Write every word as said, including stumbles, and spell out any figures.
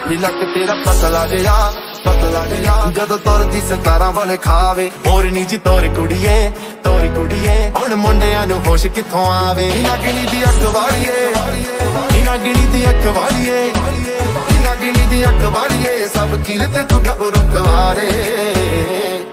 ਲੱਕ ਤੇਰਾ ਪਤਲਾ ਜਿਹਾ ਪਤਲਾ ਜਿਹਾ ਜਦੋਂ ਤੁਰਦੀ ਸਿਤਾਰਾਂ ਵਾਲੇ ਖਾਵੇ ਮੋਰਨੀ ਜੀ ਤੋਰ ਕੁੜੀਏ ਤੋਰ ਕੁੜੀਏ ਹੁਣ ਮੁੰਡਿਆਂ ਨੂੰ ਹੋਸ਼ ਕਿੱਥੋਂ ਆਵੇ ਇਹਨਾਂ ਗਿਣੀ ਦੀ ਅੱਖ ਵਾਲੀਏ ਇਹਨਾਂ ਗਿਣੀ ਦੀ ਅੱਖ ਵਾਲੀਏ ਇਹਨਾਂ ਗਿਣੀ ਦੀ ਅੱਖ ਵਾਲੀਏ ਸਭ ਕਿਰਤ ਤੂੰ ਗੱਭਰੂ ਕੁਆਰੇ